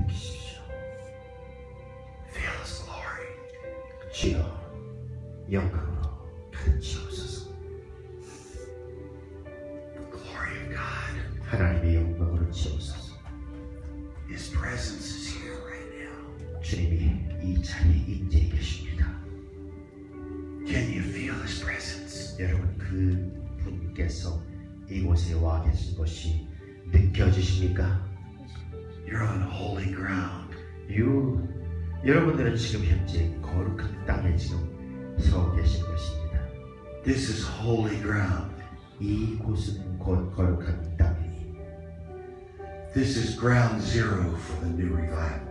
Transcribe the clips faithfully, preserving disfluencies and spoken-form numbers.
느끼십시오. Feel His glory. 주여 영광으로 가득 채우소서. The glory of God. 하나님의 영광으로 채우소서. His presence is here right now. 주님이 이 자리에 임재해 계십니다. Can you feel His presence? 여러분 그 분께서 이곳에 와 계신 것이 느껴지십니까? You're on holy ground. 유, 여러분들은 지금 현재 거룩한 땅에 지금 서 계신 것입니다. This is holy ground. 이곳은 곧 거룩한 땅이니 This is ground zero for the new revival.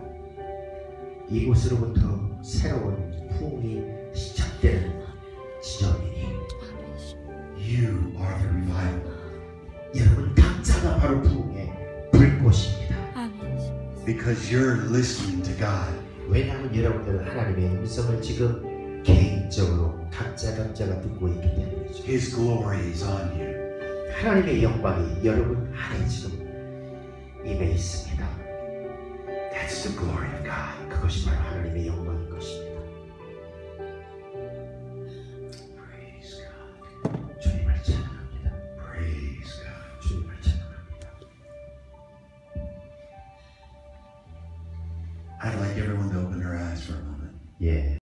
이곳으로부터 새로운 부흥이 시작되는 지점이니 You are the revival. 여러분 각자가 바로 부흥의 불꽃입니다. Because you're listening to God. 왜냐하면 여러분들은 하나님의 음성을 지금 개인적으로 각자 각자가 듣고 있기 때문이죠. His glory is on you. 하나님의 영광이 여러분 안에 지금 임해 있습니다. That's the glory of God. 그것이 바로 하나님의 영광인 것입니다. Praise God. 주님을 찬양합니다. Praise God. 주님을 찬양합니다. I'd like everyone to open their eyes for a moment. 예.